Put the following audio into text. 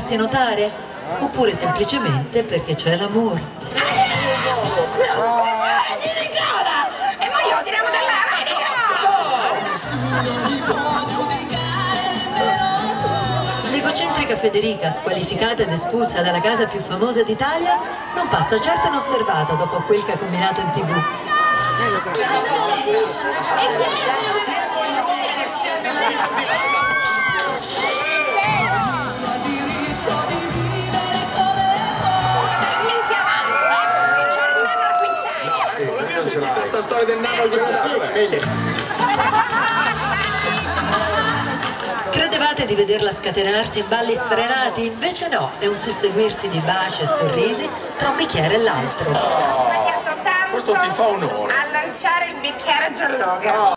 farsi notare? Oppure semplicemente perché c'è l'amore? Nicola! E poi io tiriamo dall'aria! Nessuno mi può giudicare, nemmeno tu. L'egocentrica Federica, squalificata ed espulsa dalla casa più famosa d'Italia, non passa certo inosservata dopo quel che ha combinato in TV. Questa storia del nano al guinzaglio. Credevate di vederla scatenarsi in balli sfrenati? Invece no, è un susseguirsi di baci e sorrisi tra un bicchiere e l'altro. Ho sbagliato tanto Questo ti fa onore a lanciare il bicchiere gialloga.